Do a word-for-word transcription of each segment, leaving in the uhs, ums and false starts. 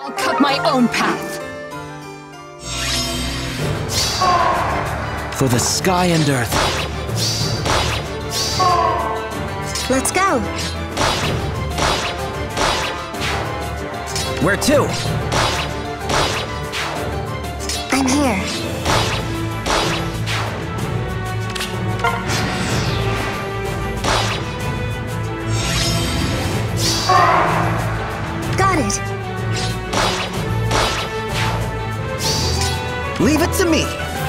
I'll cut my own path. For the sky and earth. Let's go. Where to? I'm here. Got it. Leave it to me.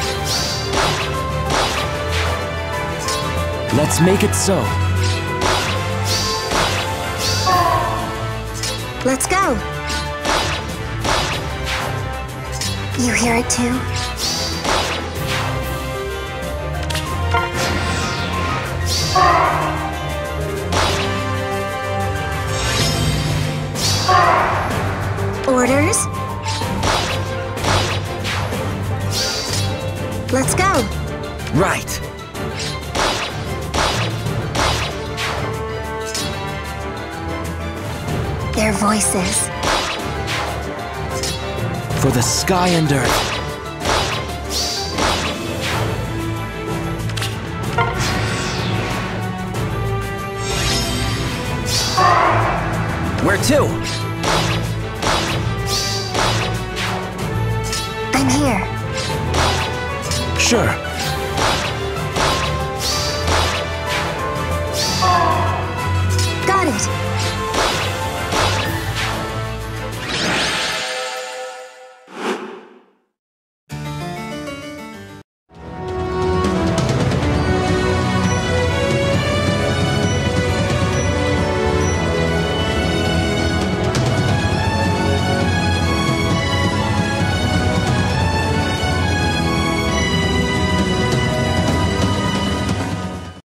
Let's make it so. Let's go. You hear it too? Orders? Let's go. Right. Their voices. For the sky and earth. Where to? I'm here. Sure.